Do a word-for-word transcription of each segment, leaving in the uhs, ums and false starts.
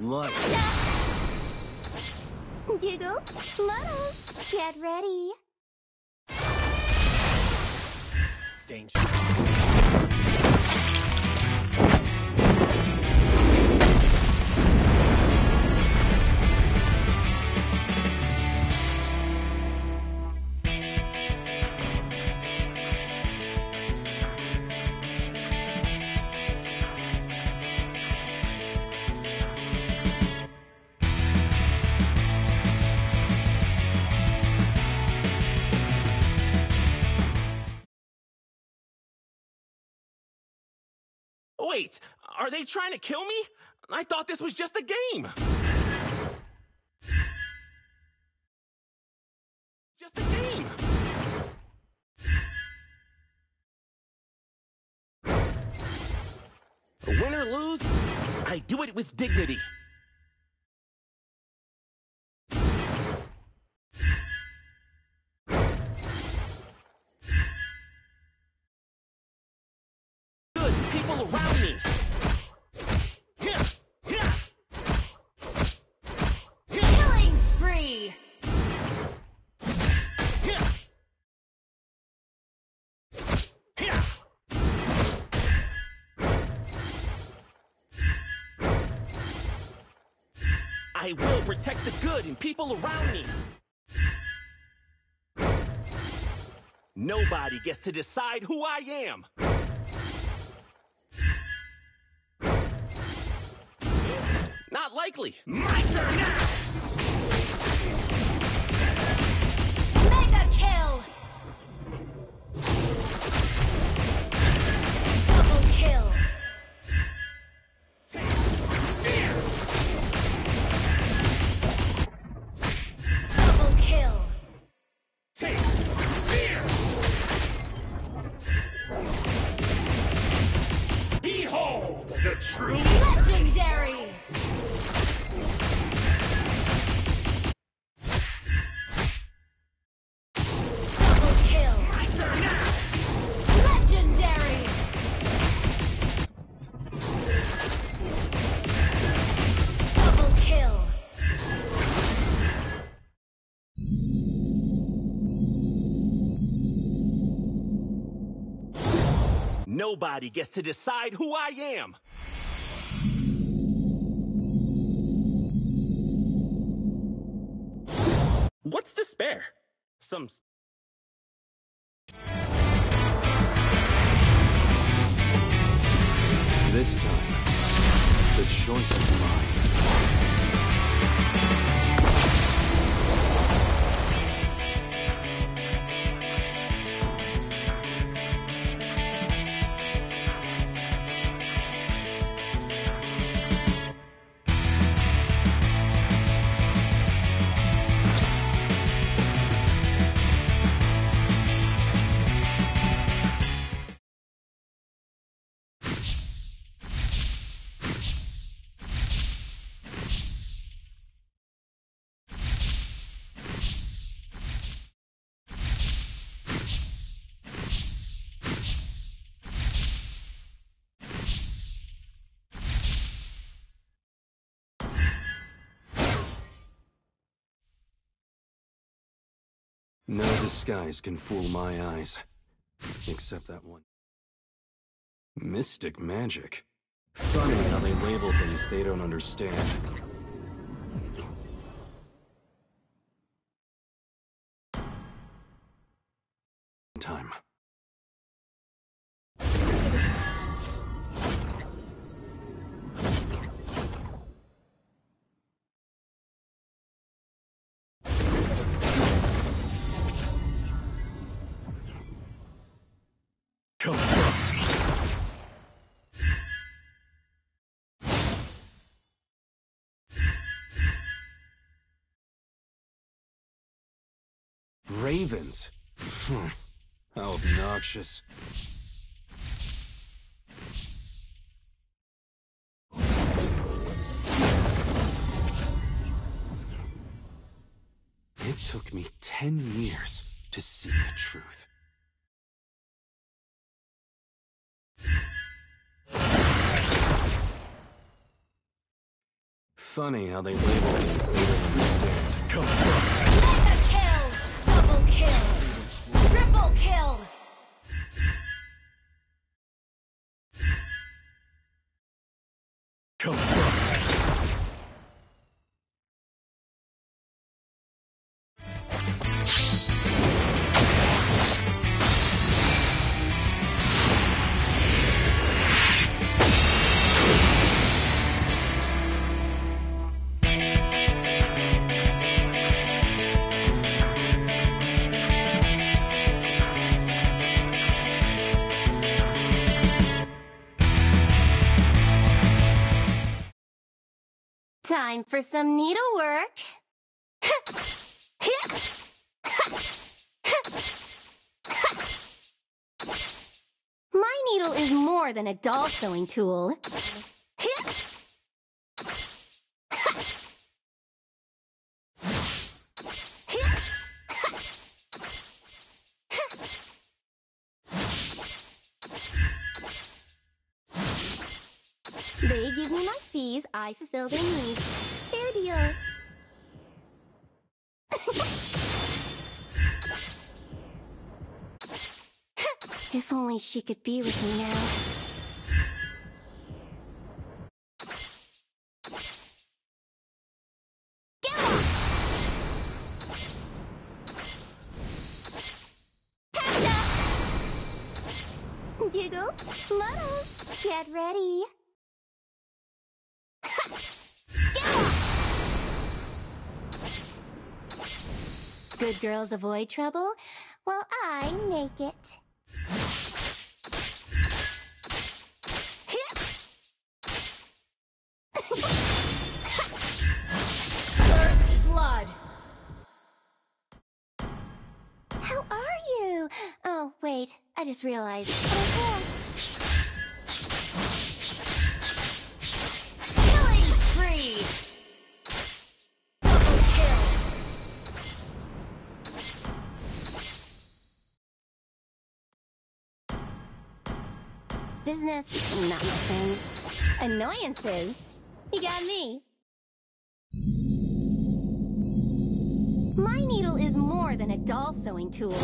Light. Giggles, Muddles, get ready. Danger. Wait, are they trying to kill me? I thought this was just a game. Just a game. Win or lose, I do it with dignity. Good people around me. Killing spree. I will protect the good and people around me. Nobody gets to decide who I am. Not likely. My turn now. Mega kill. Double kill. Double kill. Take fear. Behold the true. Legendary. Double kill. My turn now. Legendary. Double kill. Nobody gets to decide who I am. What's to spare? Some... This time, the choice is mine. No disguise can fool my eyes. Except that one. Mystic magic. Funny how they label things they don't understand. Time. Come Rusty. Ravens. Hmm. How obnoxious. It took me ten years to see the truth. Funny how they label things they don't understand. Come Mega kill! Double kill! Triple kill! Come Time for some needlework. My needle is more than a doll sewing tool. They give me my fees, I fulfill their needs. Fair deal. If only she could be with me now. Get off! Panda! Giggles, Muddles, get ready. Good girls avoid trouble, while I make it. First blood! How are you? Oh, wait, I just realized. Killing spree! Double kill! Business, not my thing. Annoyances? You got me. My needle is more than a doll sewing tool.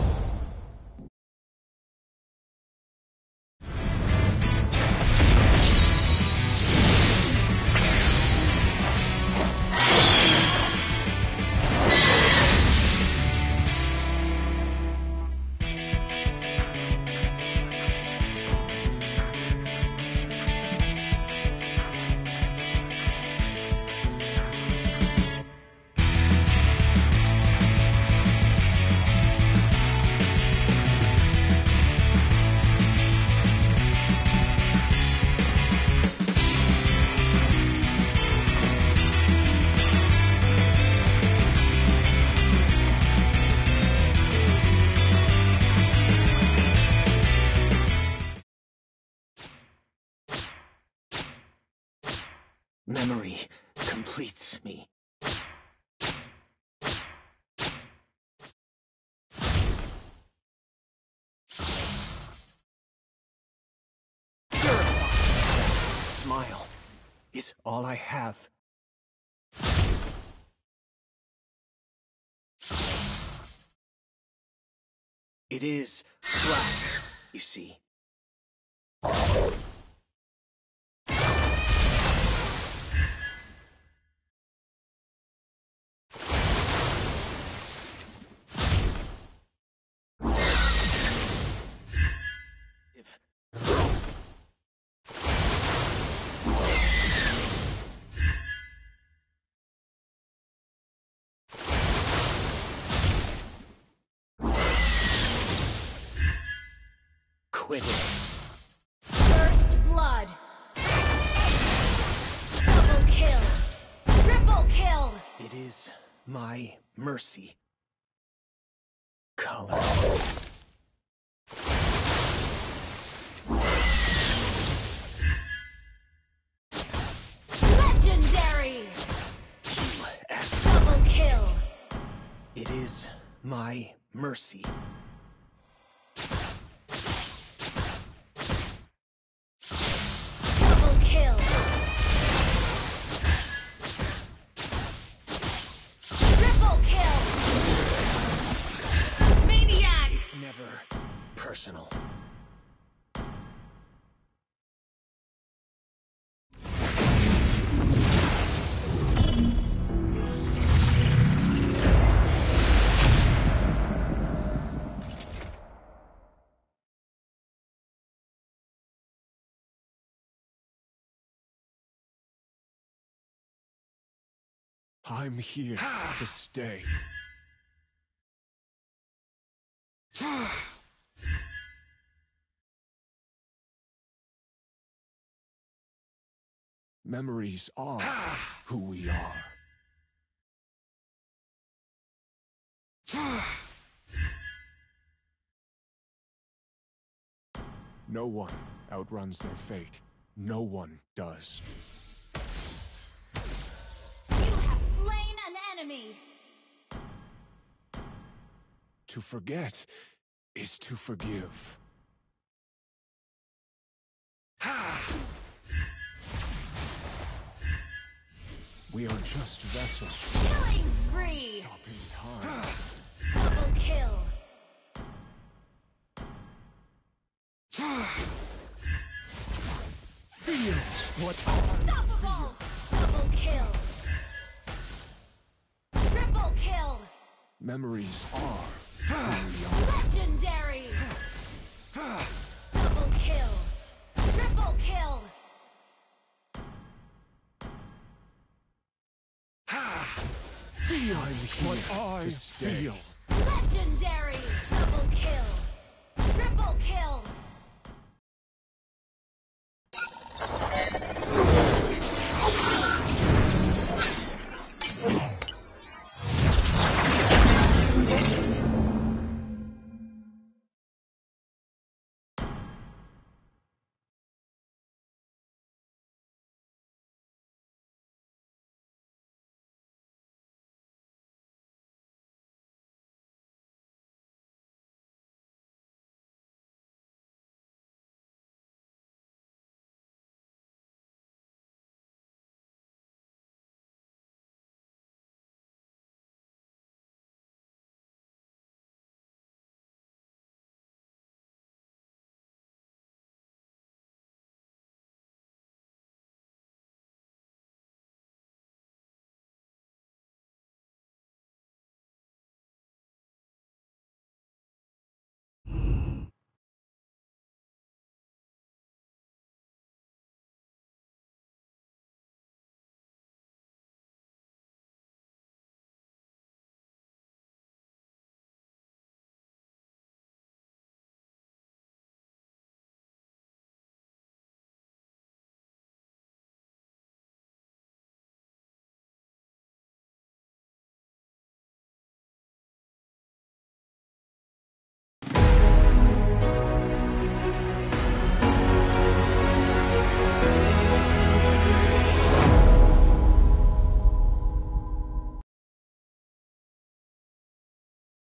Memory completes me. Smile is all I have. It is black, you see. If quit it. First blood! Double kill! Triple kill! It is my mercy. Color. Legendary! As Double kill! it is my mercy. Double kill! I'm here to stay. Memories are who we are. No one outruns their fate. No one does. You have slain an enemy. To forget is to forgive. We are just vessels. Killing spree. Stopping time. Double kill. Feel what I Unstoppable. Double kill. Triple kill. Memories are who we are. Legendary. Double kill. Triple kill. Feel I'm here what I to stay. Feel. Legendary.